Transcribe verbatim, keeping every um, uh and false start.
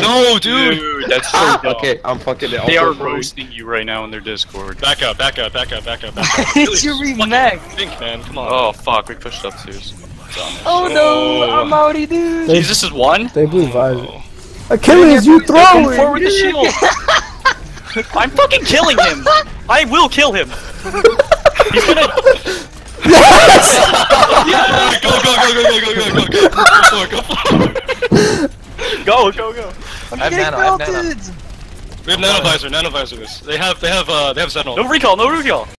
No, dude! Dude, that's so dumb. Okay, I'm fucking it. They are roasting you right now in their Discord. Back up, back up, back up, back up, back up. It's your remake. Think, man, come on. Oh fuck, we pushed up too. Oh no, I'm outie, dude. Jeez, this is one? They blew visor. Oh. Achilles, you throw Come it! forward with the shield! I'm fucking killing him! I will kill him! He's gonna... Yes! Yeah! Go, go, go, go, go, go, go, go, go, go, Go, go, go! I'm I have getting nano, I have belted. We have nanovisor, nanovisor this. They have, they have, uh, they have Zenol. No recall, no recall!